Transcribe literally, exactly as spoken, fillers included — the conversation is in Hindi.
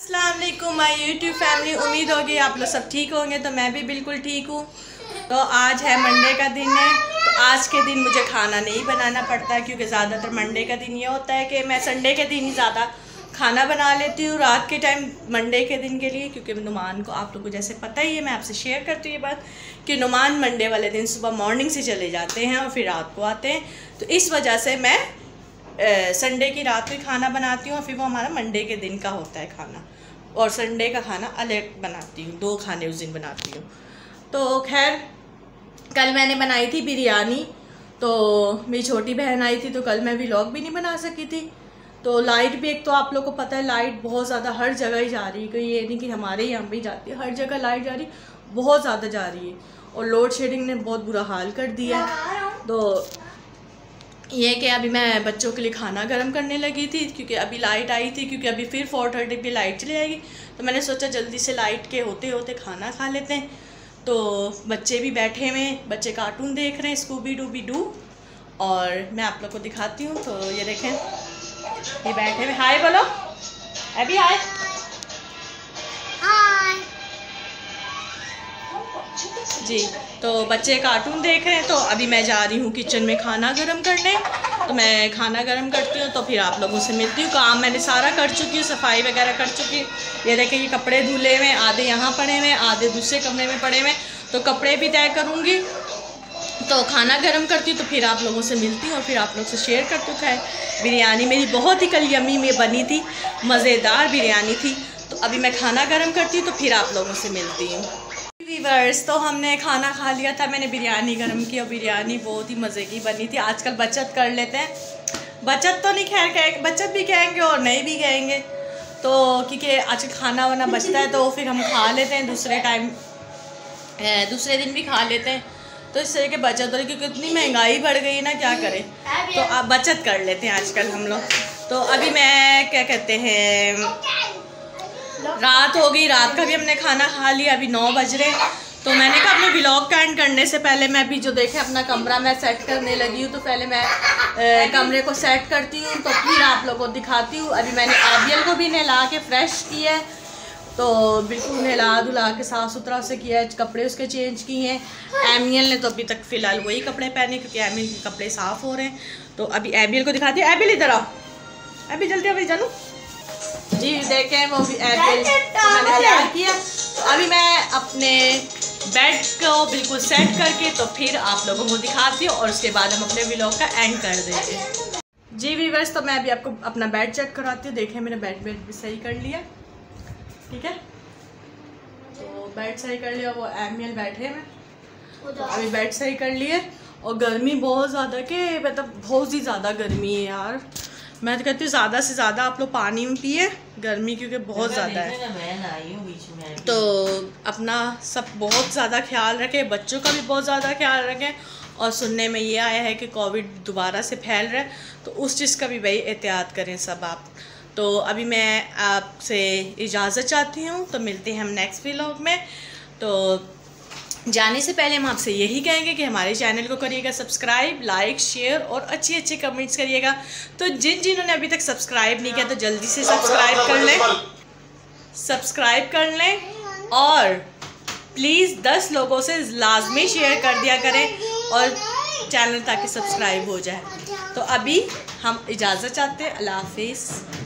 अस्सलाम वालेकुम माय यूट्यूब फैमिली। उम्मीद होगी आप लोग सब ठीक होंगे, तो मैं भी बिल्कुल ठीक हूँ। तो आज है मंडे का दिन है, तो आज के दिन मुझे खाना नहीं बनाना पड़ता, क्योंकि ज़्यादातर मंडे का दिन ये होता है कि मैं संडे के दिन ही ज़्यादा खाना बना लेती हूँ रात के टाइम मंडे के दिन के लिए। क्योंकि नुमान को आप लोगों को जैसे पता ही है, मैं आपसे शेयर करती हूँ ये बात कि नुमान मंडे वाले दिन सुबह मॉर्निंग से चले जाते हैं और फिर रात को आते हैं। तो इस वजह से मैं संडे की रात को खाना बनाती हूँ और फिर वो हमारा मंडे के दिन का होता है खाना, और संडे का खाना अलग बनाती हूँ, दो खाने उस दिन बनाती हूँ। तो खैर कल मैंने बनाई थी बिरयानी, तो मेरी छोटी बहन आई थी तो कल मैं व्लॉग भी नहीं बना सकी थी। तो लाइट भी, एक तो आप लोग को पता है लाइट बहुत ज़्यादा हर जगह ही जा रही है, कोई ये नहीं कि हमारे यहाँ भी जाती है, हर जगह लाइट जा रही बहुत ज़्यादा जा रही है, और लोड शेडिंग ने बहुत बुरा हाल कर दिया है। तो ये कि अभी मैं बच्चों के लिए खाना गर्म करने लगी थी, क्योंकि अभी लाइट आई थी, क्योंकि अभी फिर फोर थर्टी पे लाइट चली जाएगी। तो मैंने सोचा जल्दी से लाइट के होते होते खाना खा लेते हैं। तो बच्चे भी बैठे हुए हैं, बच्चे कार्टून देख रहे हैं, स्कूबी डूबी डू, और मैं आप लोग को दिखाती हूँ। तो ये देखें, ये बैठे हुए, हाय बोलो अभी, हाय जी। तो बच्चे कार्टून देख रहे हैं, तो अभी मैं जा रही हूँ किचन में खाना गरम करने। तो मैं खाना गरम करती हूँ, तो फिर आप लोगों से मिलती हूँ। काम मैंने सारा कर चुकी हूँ, सफाई वगैरह कर चुकी हूँ। ये देखें, ये कपड़े धुले हुए, आधे यहाँ पड़े हुए, आधे दूसरे कमरे में पड़े हुए। तो कपड़े भी तय करूँगी, तो खाना गरम करती हूँ, तो फिर आप लोगों से मिलती हूँ और फिर आप लोग से शेयर करती हूँ। खैर बिरयानी मेरी बहुत ही कल यम्मी में बनी थी, मज़ेदार बिरयानी थी। तो अभी मैं खाना गरम करती हूँ, तो फिर आप लोगों से मिलती हूँ। व्यूअर्स, तो हमने खाना खा लिया था, मैंने बिरयानी गरम की और बिरयानी बहुत ही मज़े की बनी थी। आजकल बचत कर लेते हैं, बचत तो नहीं खैर कहेंगे, बचत भी कहेंगे और नहीं भी कहेंगे। तो क्योंकि आजकल खाना वाना बचता है, तो फिर हम खा लेते हैं, दूसरे टाइम दूसरे दिन भी खा लेते हैं। तो इस तरह के बचत हो रही, क्योंकि इतनी महंगाई बढ़ गई है ना, क्या करें। तो आप बचत कर लेते हैं आजकल हम लोग। तो अभी मैं क्या कहते हैं, रात हो गई, रात का भी हमने खाना खा लिया, अभी नौ बज रहे। तो मैंने कहा अपने व्लॉग का एंड करने से पहले मैं अभी जो देखें अपना कमरा मैं सेट करने लगी हूँ। तो पहले मैं ए, कमरे को सेट करती हूँ, तो फिर आप लोगों को दिखाती हूँ। अभी मैंने एबियल को भी नहला के फ्रेश किया है, तो बिल्कुल नहला धुला के साफ़ सुथरा से किया है, कपड़े उसके चेंज किए हैं। एमियल ने तो अभी तक फ़िलहाल वही कपड़े पहने, क्योंकि एमियल के कपड़े साफ़ हो रहे हैं। तो अभी एबियल को दिखाती हूँ। एबियल इधर आओ, अभी जल्दी अभी जानू जी। देखें वो भी एबियल तो मैंने तैयार किया। तो अभी मैं अपने बेड को बिल्कुल सेट करके तो फिर आप लोगों को दिखाती हूँ, और उसके बाद हम अपने व्लॉग का एंड कर देंगे। जी व्यूअर्स, तो मैं अभी आपको अपना बेड चेक कराती हूँ। देखें मैंने बेड बेड भी सही कर लिया, ठीक है। तो बेड सही कर लिया, वो एमियल बैठे हैं, तो अभी बेड सही कर लिए। और गर्मी बहुत ज़्यादा के मतलब बहुत ही ज़्यादा गर्मी है यार। मैं तो कहती हूँ ज़्यादा से ज़्यादा आप लोग पानी में पिए, गर्मी क्योंकि बहुत ज़्यादा है। तो अपना सब बहुत ज़्यादा ख्याल रखें, बच्चों का भी बहुत ज़्यादा ख्याल रखें। और सुनने में ये आया है कि कोविड दोबारा से फैल रहा है, तो उस चीज़ का भी भाई एहतियात करें सब आप। तो अभी मैं आपसे इजाज़त चाहती हूँ, तो मिलते हैं हम नेक्स्ट व्लॉग में। तो जाने से पहले हम आपसे यही कहेंगे कि हमारे चैनल को करिएगा सब्सक्राइब, लाइक, शेयर और अच्छे अच्छे कमेंट्स करिएगा। तो जिन जिन्होंने अभी तक सब्सक्राइब नहीं किया, तो जल्दी से सब्सक्राइब कर लें, सब्सक्राइब कर लें, और प्लीज़ दस लोगों से लाजमी शेयर कर दिया करें और चैनल ताकि सब्सक्राइब हो जाए। तो अभी हम इजाज़त चाहते हैं, अल्लाह हाफिज़।